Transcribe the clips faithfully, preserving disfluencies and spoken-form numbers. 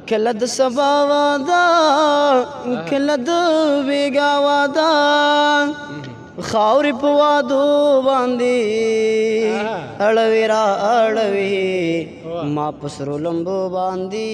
کله د سبا واده کله د بیګا واده خاورې په وادو باندې اړوي را اړوي ما په سرو لمبو باندې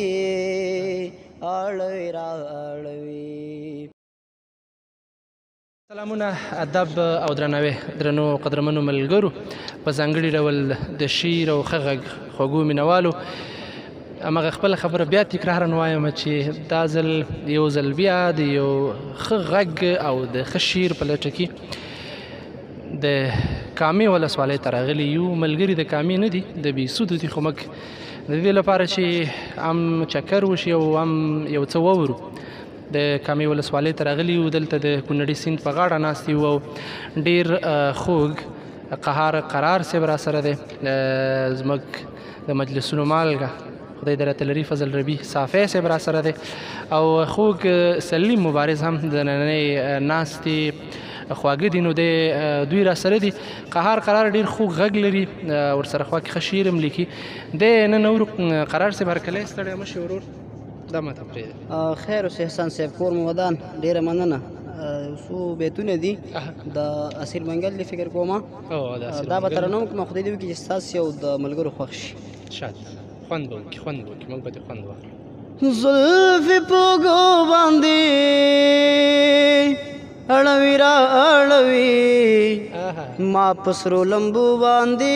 اړوي را اړوي. سلامونه، ادب او درناوی درنو قدرمنو ملګرو، په ځانګړي ډول د شعر او ښه غږ خوږو مینوالو، همغه خپله خبره بیا تکرارا وایم چې دا ځل یو ځل بیا د یو ښه غږ او د ښه شعر په لټه کې د کامې ولسوالۍ ته راغلي یو. ملګري د کامې نه دي، د بېسودو دي، خو موږ د دې لپاره چې هم چکر وشي او هم یو څه وورو د کامې ولسوالۍ ته راغلي یو. دلته د کونړي سیند په غاړه ناست یو او ډېر خوږ قهار قرار صاحب را سره دی، زموږ د مجلسونو مالګه خدای د راته لري فضل ربي صافی صاحب را سره دی، او خوږ سلیم مبارز هم د نننۍ ناستې خواږه دي، نو د دوی را سره دي. قهار قرار ډېر خوږ غږ لري، ورسره خوا کې ښه شعر هم لیکي. دی نن ورو قرار صاحب هرکلی ستړی مه شي ورور، دا ماته پرېږده. خیر اوس احسان صاحب، کور مو ودان، ډېره مننه. څو بیتونه دي د اسیر منګل دی فکر کومه، دا به ترنم کومه، خدای دې وکړي چې ستاسې او د ملګرو خوښ شي. شاد خوند به وکړي، خوند به وکړي، موږ به دې خوند واخلو. زلفې په اوږو باندې اړوي را اړوي ما په سرو لمبو باندې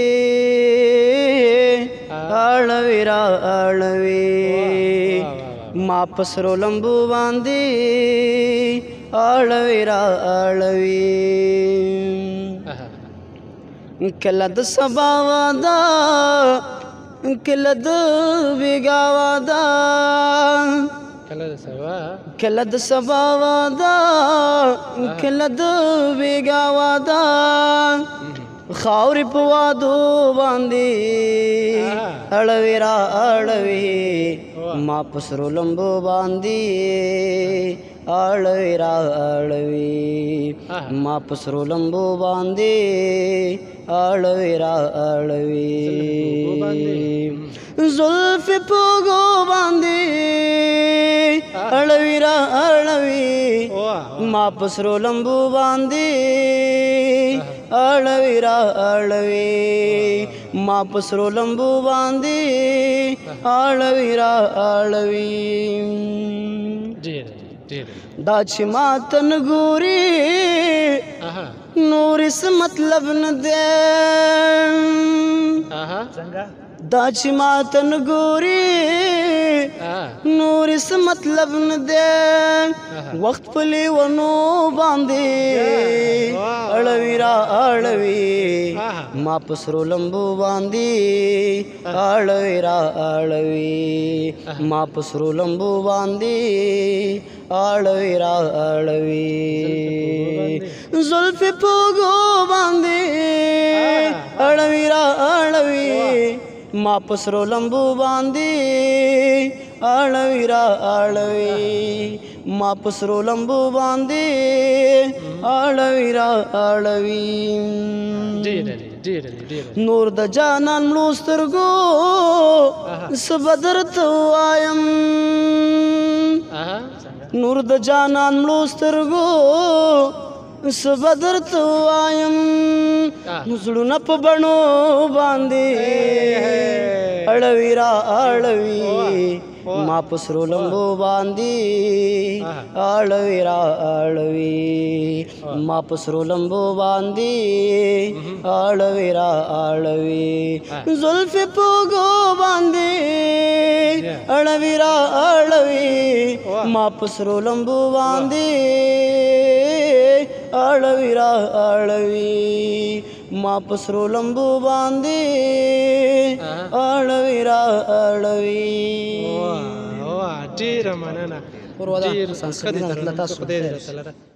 اړوي را اړوي ما په سرو لمبو باندې اړوي را اړوي. کله د سبا واده کله د بیګا واده کله د سبا واده کله د بیګا واده خاورې په وادو باندې اړوي را اړوي ما په سرو لمبو باندې اړوي را اړوي ما په سرو لمبو باندې اړوي را اړوي. زلفې په اوږو باندې اړوي را اړوي ما په سرو لمبو باندې اړوي را اړوي ما په سرو لمبو باندې اړوي را اړوي. دا چې ماته نه ګوري نور څه مطلب نه دی، دا چې ماته نه ګوري نور څه مطلب نه دی، وخت په لیونو باندې اړوي را اړوي ما په سرو لمبو باندې اړوي را اړوي ما په سرو لمبو باندې اړوي را اړوي. زلفې په اوږو باندې اړوي را اړوي ما په سرو لمبو باندې اړوي را اړوي ما په سرو لمبو باندې اړوي را اړوي. نور د جانان مړو سترګو څه به درته ووایم، نور د جانان مړو سترګو څه به درته ووایم، زړونه په بڼو باندې اړوي را اړوي ما په سرو لمبو باندې اړوي را اړوي ما په سرو لمبو باندې اړوي را اړوي. زلفې په اوږو باندې اړوي را اړوي ما په سرو لمبو باندې اړوي را اړوي ما په سرو لمبو باندې اړوي را اړوي. ډېره مننه، ډېر ښه دی.